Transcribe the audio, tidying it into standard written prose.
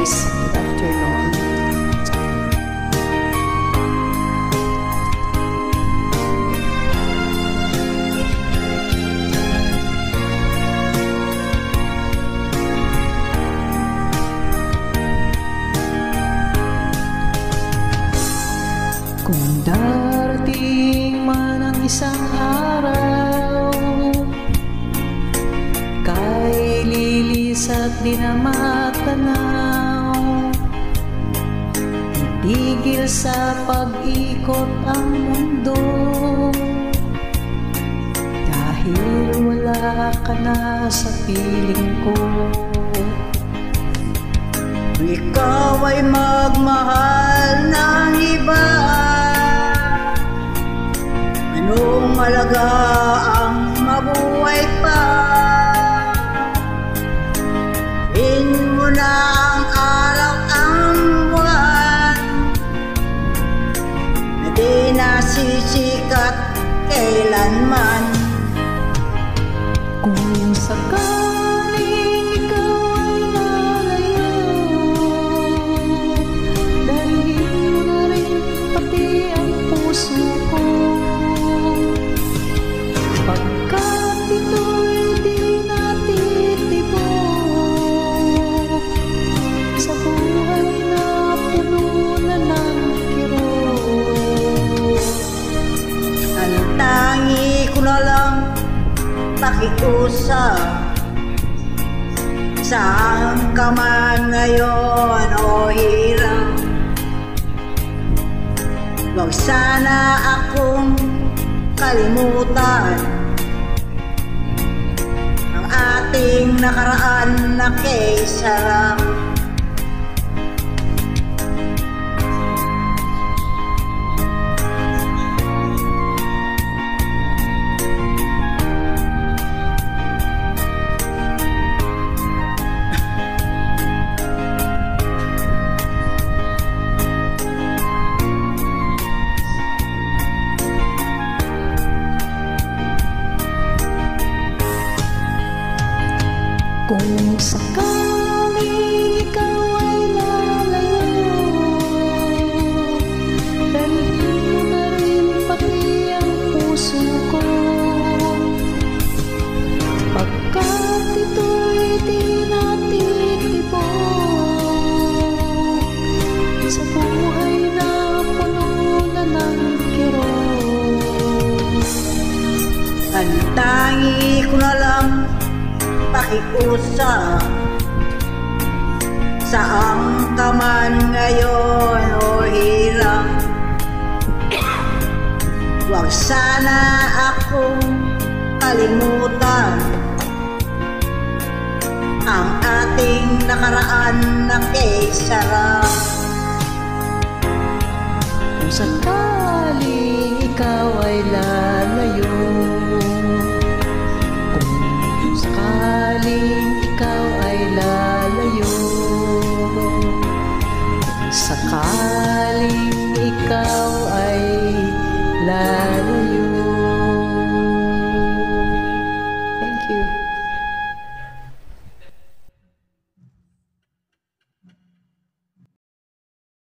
guys, good afternoon. Kung darating man ang isang araw, kay lilis at di na matanaw, itigil sa pag-ikot ang mundo, dahil wala ka na sa piling ko. Ikaw ay magmahal ng iba, anong malaga ang mabuhay pa? In mo na ang araw ang buwan, na di nasisikat kailanman. Kung sakaling ikaw ay lalayo, dalhin mo na rin pati ang puso ko, pagkat ito'y di natitibok sa buhay na puno na ng kirot. Ang tangi ko na lang pakiusap, saan ka man ngayon o hirap, huwag sana akong kalimutan ang ating nakaraan na kay sarap. Kung sakaling ikaw ay lalayo, dalhin mo na rin pati ang puso ko, pagkat ito'y di natitibok sa buhay na puno na ng kirot. Ang tangi ko na lang pakiusap, saan ka man ngayon o hirap, huwag sana akong kalimutan ang ating nakaraan na kay sarap. Kung sakaling ikaw ay lalayo,